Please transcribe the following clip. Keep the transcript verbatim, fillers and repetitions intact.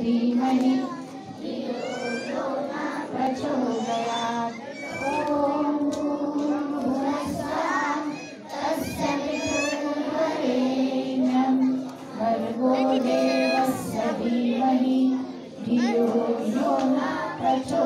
धीमहि धियो यो न प्रचोदयात्। ॐ भूर्भुवस्सुवः तस्य पितुर्वरेण्यं भर्गो देवस्य धीमहि धियो यो न प्रचोदयात्।